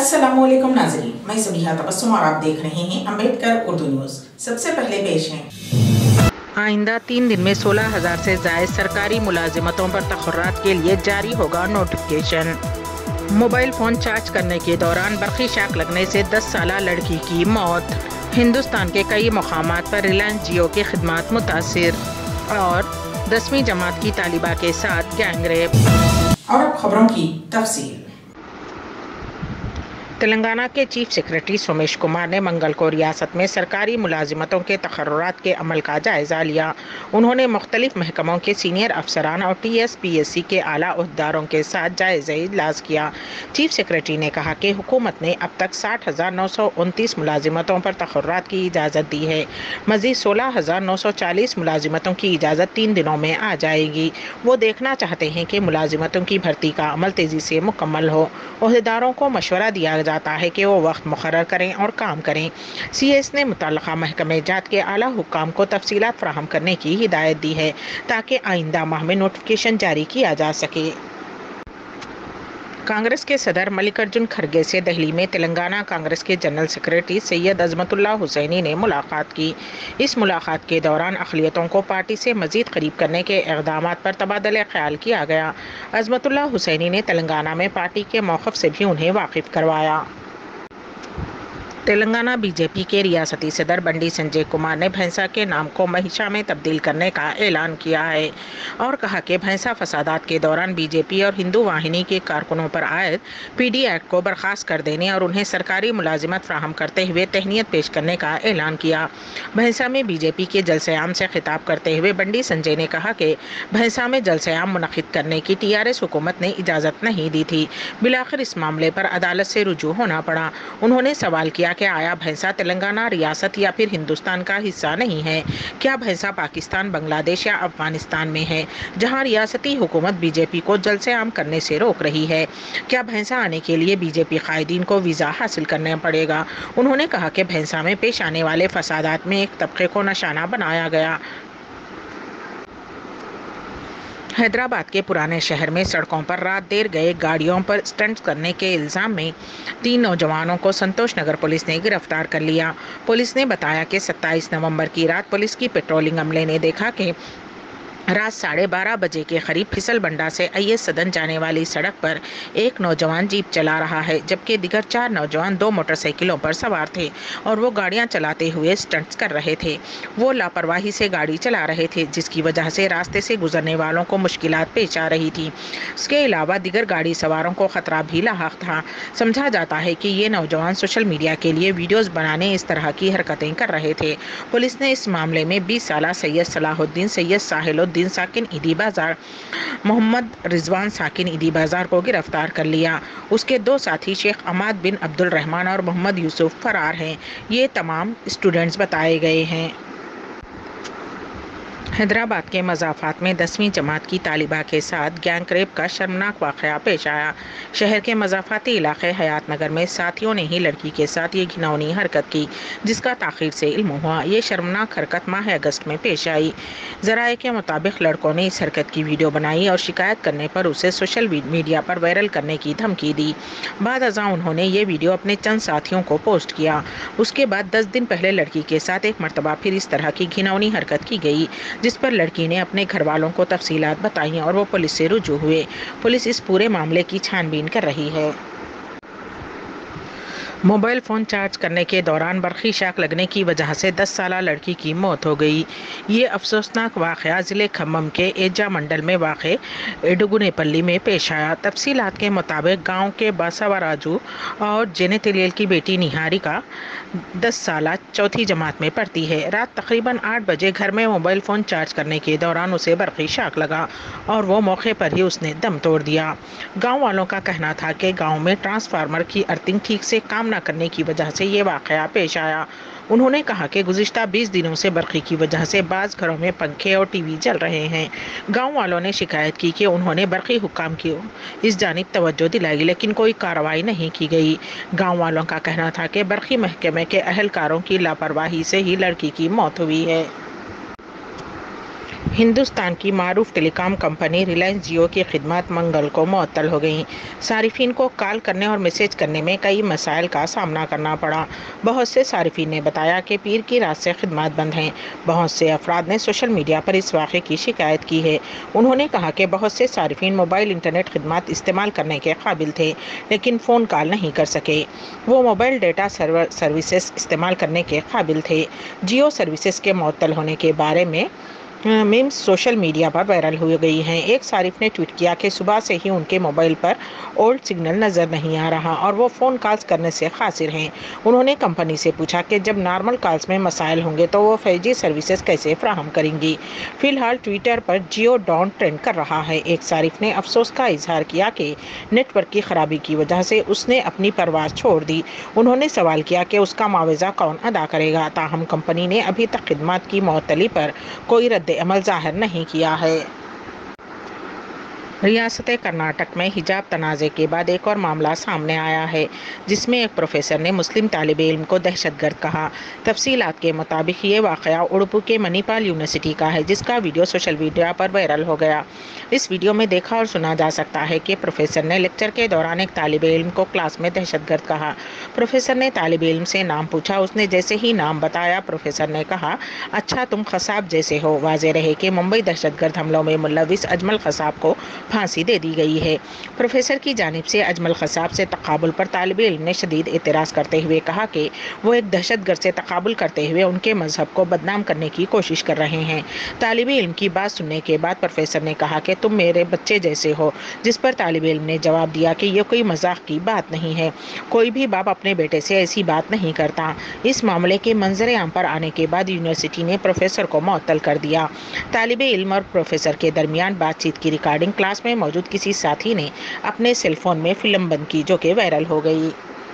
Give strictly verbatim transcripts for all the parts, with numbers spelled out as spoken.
अस्सलामुअलैकुम नाज़रीन, मैं सबीहा तबस्सुम और आप देख रहे हैं अम्बेडकर उर्दू न्यूज़। सबसे पहले पेश हैं। आइंदा तीन दिन में सोलह हजार से जायद सरकारी मुलाजिमतों पर तखर्रात के लिए जारी होगा नोटिफिकेशन। मोबाइल फ़ोन चार्ज करने के दौरान बरक़ी शाक लगने से दस साला लड़की की मौत। हिंदुस्तान के कई मकामात पर रिलायंस जियो की खिदमत मुतासिर। और दसवीं जमात की तालिबा के साथ गैंगरेप। और अब खबरों की तफसील। तेलंगाना के चीफ सेक्रेटरी सोमेश कुमार ने मंगल को रियासत में सरकारी मुलाजिमतों के तखर्रुरात के अमल का जायज़ा लिया। उन्होंने मुख्तलिफ महकमों के सीनियर अफसरान और T S P S C के आला अहदेदारों के साथ जायज़ा इजलास किया। चीफ सेक्रेटरी ने कहा कि हुकूमत ने अब तक साठ हज़ार नौ सौ उनतीस मुलाजिमतों पर तखर्रुरात की इजाज़त दी है। मज़ीद सोलह हज़ार नौ सौ चालीस मुलाजिमतों की इजाज़त तीन दिनों में आ जाएगी। वो देखना चाहते हैं कि मुलाजिमतों की भर्ती का अमल तेज़ी से मुकम्मल हो। अहदेदारों को मशवरा दिया जाता है कि वो वक्त मुकर्रर करें और काम करें। सी एस ने मुतल्लका महकमे जात के आला हुक्काम को तफसीलात फराहम करने की हिदायत दी है ताकि आइंदा माह में नोटिफिकेशन जारी किया जा सके। कांग्रेस के सदर मल्लिकार्जुन खड़गे से दिल्ली में तेलंगाना कांग्रेस के जनरल सेक्रेटरी सैयद अजमतुल्लाह हुसैनी ने मुलाकात की। इस मुलाकात के दौरान अक़लियतों को पार्टी से मज़ीद करीब करने के इक़दामात पर तबादला ख्याल किया गया। अजमतुल्लाह हुसैनी ने तेलंगाना में पार्टी के मौक़िफ़ से भी उन्हें वाकिफ़ करवाया। तेलंगाना बीजेपी के रियासती सदर बंडी संजय कुमार ने भैंसा के नाम को महिषा में तब्दील करने का ऐलान किया है और कहा कि भैंसा फसादात के दौरान बीजेपी और हिंदू वाहिनी के कारकुनों पर आयद पी डी एक्ट को बर्खास्त कर देने और उन्हें सरकारी मुलाजिमत फ्राहम करते हुए तहनीत पेश करने का ऐलान किया। भैंसा में बीजेपी के जलसे-आम से खिताब करते हुए बंडी संजय ने कहा कि भैंसा में जलसे-आम मुनक़िद करने की टी आर एस हुकूमत ने इजाज़त नहीं दी थी। बिलाखिर इस मामले पर अदालत से रुजू होना पड़ा। उन्होंने सवाल किया कि आया भैंसा तेलंगाना रियासत या फिर हिंदुस्तान का हिस्सा नहीं है? क्या भैंसा पाकिस्तान, बांग्लादेश या अफगानिस्तान में है जहां रियासती हुकूमत बीजेपी को जलसे-आम करने से रोक रही है? क्या भैंसा आने के लिए बीजेपी कायदीन को वीज़ा हासिल करना पड़ेगा? उन्होंने कहा कि भैंसा में पेश आने वाले फसादात में एक तबके को निशाना बनाया गया। हैदराबाद के पुराने शहर में सड़कों पर रात देर गए गाड़ियों पर स्टंट्स करने के इल्ज़ाम में तीन नौजवानों को संतोष नगर पुलिस ने गिरफ्तार कर लिया। पुलिस ने बताया कि सत्ताईस नवंबर की रात पुलिस की पेट्रोलिंग अमले ने देखा कि रात साढ़े बारह बजे के करीब फिसल बंडा से आई एस सदन जाने वाली सड़क पर एक नौजवान जीप चला रहा है, जबकि दिगर चार नौजवान दो मोटरसाइकिलों पर सवार थे और वो गाड़ियां चलाते हुए स्टंट्स कर रहे थे। वो लापरवाही से गाड़ी चला रहे थे, जिसकी वजह से रास्ते से गुजरने वालों को मुश्किलात पेश आ रही थी। इसके अलावा दिगर गाड़ी सवारों को खतरा भी लाहक था। समझा जाता है कि ये नौजवान सोशल मीडिया के लिए वीडियोज़ बनाने इस तरह की हरकतें कर रहे थे। पुलिस ने इस मामले में बीस साला सैयद सलाहुद्दीन, सैयद साहिलुद्दीन साकिन ईदी बाजार, मोहम्मद रिजवान साकिन ईदी बाजार को गिरफ्तार कर लिया। उसके दो साथी शेख अमाद बिन अब्दुल रहमान और मोहम्मद यूसुफ फरार हैं। ये तमाम स्टूडेंट्स बताए गए हैं। हैदराबाद के मज़ाफ़ात में दसवीं जमात की तालिबा के साथ गैंग रेप का शर्मनाक वाक़या पेश आया। शहर के मज़ाफ़ाती इलाके हयात नगर में साथियों ने ही लड़की के साथ ये घिनौनी हरकत की, जिसका ताख़ीर से इल्म हुआ। ये शर्मनाक हरकत माह अगस्त में पेश आई। ज़राए के मुताबिक लड़कों ने इस हरकत की वीडियो बनाई और शिकायत करने पर उसे सोशल मीडिया पर वायरल करने की धमकी दी। बाद अज़ां उन्होंने ये वीडियो अपने चंद साथियों को पोस्ट किया। उसके बाद दस दिन पहले लड़की के साथ एक मरतबा फिर इस तरह की घिनौनी हरकत की गई, जिस पर लड़की ने अपने घर वालों को तफसीलात बताई और वो पुलिस से रुजू हुए। पुलिस इस पूरे मामले की छानबीन कर रही है। मोबाइल फ़ोन चार्ज करने के दौरान बरक़ी शाक लगने की वजह से दस साला लड़की की मौत हो गई। ये अफसोसनाक वाक़या ज़िले खम्मम के एजा मंडल में वाक़े एडुगुनेपल्ली में पेश आया। तफसीलात के मुताबिक गांव के बासावराजू और जेनेतेलियल की बेटी निहारिका दस साला चौथी जमात में पढ़ती है। रात तकरीबन आठ बजे घर में मोबाइल फ़ोन चार्ज करने के दौरान उसे बरक़ी शाक लगा और वो मौके पर ही उसने दम तोड़ दिया। गाँव वालों का कहना था कि गाँव में ट्रांसफार्मर की अर्थिंग ठीक से काम न करने की वजह से ये वाक़या पेश आया। उन्होंने कहा कि गुज़िश्ता बीस दिनों से बरक़ी की वजह से बाज़ घरों में पंखे और टीवी जल रहे हैं। गांव वालों ने शिकायत की कि उन्होंने बरक़ी हुक्काम की इस जानिब तवज्जो दिलाई, लेकिन कोई कार्रवाई नहीं की गई। गांव वालों का कहना था कि बरक़ी महकमे के अहलकारों की लापरवाही से ही लड़की की मौत हुई है। ہندوستان کی معروف telecom company Reliance Jio کی خدمات منگل کو معطل ہو گئیں۔ صارفین کو کال کرنے اور میسج کرنے میں کئی مسائل کا سامنا کرنا پڑا۔ بہت سے صارفین نے بتایا کہ پیر کی رات سے خدمات بند ہیں۔ بہت سے افراد نے سوشل میڈیا پر اس واقعے کی شکایت کی ہے۔ انہوں نے کہا کہ بہت سے صارفین موبائل انٹرنیٹ خدمات استعمال کرنے کے قابل تھے لیکن فون کال نہیں کر سکے۔ وہ موبائل ڈیٹا سرور سروسز استعمال کرنے کے قابل تھے۔ جیو سروسز کے معطل ہونے کے بارے میں میمز سوشل میڈیا پر وائرل ہو گئی ہیں۔ ایک صارف نے ٹویٹ کیا کہ صبح سے ہی ان کے موبائل پر اولڈ سگنل نظر نہیں آ رہا اور وہ فون کالز کرنے سے قاصر ہیں۔ انہوں نے کمپنی سے پوچھا کہ جب نارمل کالز میں مسائل ہوں گے تو وہ فائیو جی سروسز کیسے فراہم کریں گی۔ فی الحال ٹویٹر پر جیو ڈاؤن ٹرینڈ کر رہا ہے۔ ایک صارف نے افسوس کا اظہار کیا کہ نیٹ ورک کی خرابی کی وجہ سے اس نے اپنی پرواز چھوڑ دی۔ انہوں نے سوال کیا کہ اس کا معاوضہ کون ادا کرے گا۔ تاہم کمپنی نے ابھی تک خدمات کی معطلی پر کوئی رد عمل ظاہر نہیں کیا ہے۔ ریاست کرناٹک میں حجاب تنازع کے بعد ایک اور معاملہ سامنے آیا ہے جس میں ایک پروفیسر نے مسلم طالب علم کو دہشت گرد کہا۔ تفصیلات کے مطابق یہ واقعہ اڑپو کے منی پال یونیورسٹی کا ہے جس کا ویڈیو سوشل میڈیا پر وائرل ہو گیا۔ اس ویڈیو میں دیکھا اور سنا جا سکتا ہے کہ پروفیسر نے لیکچر کے دوران ایک طالب علم کو کلاس میں دہشت گرد کہا۔ پروفیسر نے طالب علم سے نام پوچھا۔ اس نے جیسے ہی نام بتایا پروفیسر نے کہا، اچھا تم قصاب جیسے ہو۔ واضح رہے کہ ممبئی دہشت گرد حملوں میں ملوث اجمل قصاب کو پھانسی دے دی گئی ہے۔ پروفیسر کی جانب سے اجمل قصاب سے تقابل پر طالب علم نے شدید اعتراض کرتے ہوئے کہا کہ وہ ایک دہشت گرد سے تقابل کرتے ہوئے ان کے مذہب کو بدنام کرنے کی کوشش کر رہے ہیں۔ طالب علم کی بات سننے کے بعد پروفیسر نے کہا کہ تم میرے بچے جیسے ہو، جس پر طالب علم نے جواب دیا کہ یہ کوئی مذاق کی بات نہیں ہے، کوئی بھی باپ اپنے بیٹے سے ایسی بات نہیں کرتا۔ اس معاملے کے منظر عام پر آنے کے بعد یونیورسٹی نے پروفیسر کو معطل کر دیا۔ طالب علم اور پروفیسر کے درمیان بات چیت کی ریکارڈنگ کلاس میں موجود کسی ساتھی نے اپنے سیل فون میں فلم بند کی جو کہ وائرل ہو گئی۔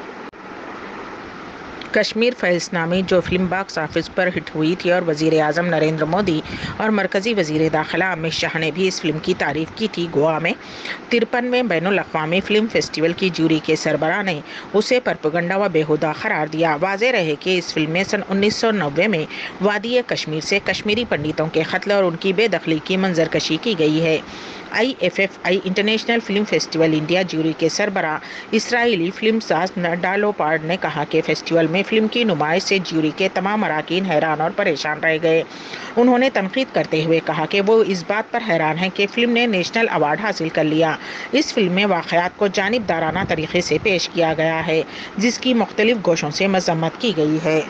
کشمیر فائلز نامی جو فلم باکس آفس پر ہٹ ہوئی تھی اور وزیر اعظم نریندر مودی اور مرکزی وزیر داخلہ امت شاہ نے بھی اس فلم کی تعریف کی تھی، گوا میں ترپنویں بین الاقوامی فلم فیسٹیول کی جوری کے سربراہ نے اسے پروپیگنڈا و بیہودہ قرار دیا۔ واضح رہے کہ اس فلم میں سن انیس سو نوے میں وادی کشمیر سے کشمیری پنڈتوں کے قتل اور ان کی بے دخلی کی منظر کشی کی گئی ہے۔ I F F I international film festival India jury کے سربراہ اسرائیلی فلم ساز ڈالوپارڈ نے کہا کہ فیسٹیول میں فلم کی نمائش سے جوری کے تمام اراکین حیران اور پریشان رہ گئے۔ انہوں نے تنقید کرتے ہوئے کہا کہ وہ اس بات پر حیران ہیں کہ فلم نے نیشنل ایوارڈ حاصل کر لیا۔ اس فلم میں واقعات کو جانبدارانہ طریقے سے پیش کیا گیا ہے جس کی مختلف گوشوں سے مذمت کی گئی ہے۔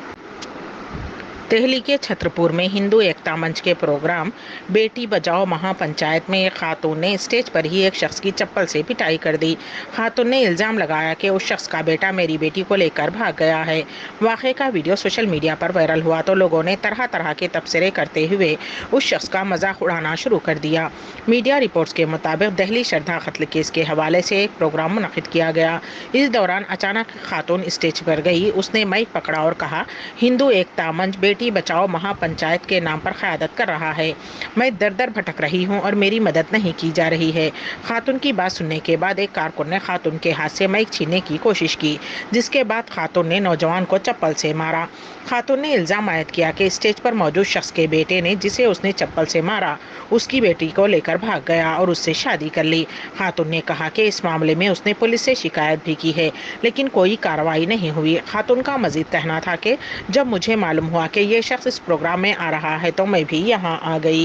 دہلی کے چھترپور میں ہندو ایکتا منچ کے پروگرام بیٹی بچاؤ مہا پنچایت میں ایک خاتون نے اسٹیج پر ہی ایک شخص کی چپل سے پٹائی کر دی۔ خاتون نے الزام لگایا کہ اس شخص کا بیٹا میری بیٹی کو لے کر بھاگ گیا ہے۔ واقعے کا ویڈیو سوشل میڈیا پر وائرل ہوا تو لوگوں نے طرح طرح کے تبصرے کرتے ہوئے اس شخص کا مذاق اڑانا شروع کر دیا۔ میڈیا رپورٹس کے مطابق دہلی شردھا قتل کیس کے حوالے سے ایک پروگرام منعقد کیا گیا۔ اس دوران اچانک خاتون اسٹیج پر گئی۔ اس نے مائک پکڑا اور کہا، ہندو ایکتا منچ بیٹی بچاؤ مہا پنچایت کے نام پر قیادت کر رہا ہے۔ میں در در بھٹک رہی ہوں اور میری مدد نہیں کی جا رہی ہے۔ خاتون کی بات سننے کے بعد ایک کارکن نے خاتون کے ہاتھ سے مائک چھیننے کی کوشش کی جس کے بعد خاتون نے نوجوان کو چپل سے مارا۔ خاتون نے الزام عائد کیا کہ اسٹیج پر موجود شخص کے بیٹے نے جسے اس نے چپل سے مارا اس کی بیٹی کو لے کر بھاگ گیا اور اس سے شادی کر لی۔ خاتون نے کہا کہ اس معاملے میں اس نے پولیس سے شکایت بھی کی ہے لیکن کوئی کارروائی نہیں ہوئی۔ خاتون کا مزید کہنا تھا کہ جب مجھے معلوم ہوا کہ یہ شخص اس پروگرام میں آ رہا ہے تو میں بھی یہاں آ گئی۔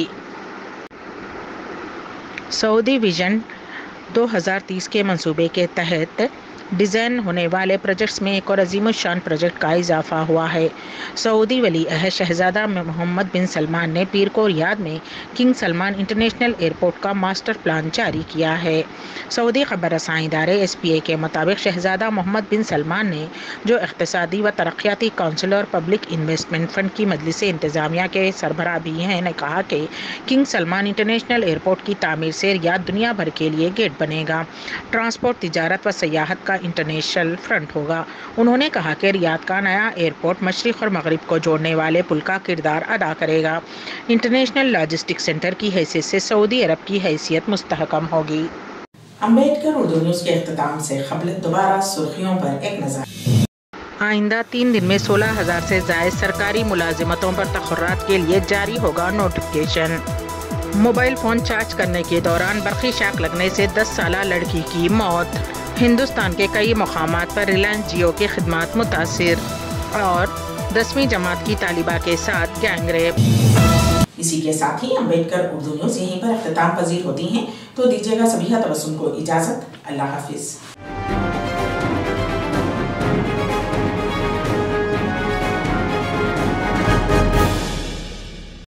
سعودی ویژن دو ہزار تیس کے منصوبے کے تحت ڈیزائن ہونے والے پروجیکٹس میں ایک اور عظیم الشان پروجیکٹ کا اضافہ ہوا ہے۔ سعودی ولی عہد شہزادہ محمد بن سلمان نے پیر کو ریاض میں کنگ سلمان انٹرنیشنل ایئرپورٹ کا ماسٹر پلان جاری کیا ہے۔ سعودی خبر رساں ادارے ایس پی اے کے مطابق شہزادہ محمد بن سلمان نے، جو اقتصادی و ترقیاتی کونسل اور پبلک انویسٹمنٹ فنڈ کی مجلس انتظامیہ کے سربراہ بھی ہیں، نے کہا کہ کنگ سلمان انٹرنیشنل ایئرپورٹ کی تعمیر سے ریاض دنیا بھر کے لیے گیٹ بنے گا، ٹرانسپورٹ، تجارت و سیاحت کا انٹرنیشنل فرنٹ ہوگا۔ انہوں نے کہا کہ ریاض کا نیا ایئرپورٹ مشرق اور مغرب کو جوڑنے والے پل کا کردار ادا کرے گا۔ انٹرنیشنل لاجسٹک سینٹر کی حیثیت سے سعودی عرب کی حیثیت مستحکم ہوگی۔ امبیڈکر اردو نیوز کے اختتام سے قبل دوبارہ سرخیوں پر ایک نظر۔ آئندہ تین دن میں سولہ ہزار سے زائد سرکاری ملازمتوں پر تقررات کے لیے جاری ہوگا نوٹیفکیشن۔ موبائل فون چارج کرنے کے دوران برقی شاک لگنے سے دس سالہ لڑکی کی موت۔ ہندوستان کے کئی مقامات پر ریلائنس جیو کی خدمات متاثر، اور دسویں جماعت کی طالبہ کے ساتھ گینگ ریپ۔ اسی کے ساتھ ہی امبیڈکر اردو نیوز یہیں پر اختتام پذیر ہوتی ہیں، تو دیجیے گا سبیحہ تبسم کو اجازت۔ اللہ حافظ۔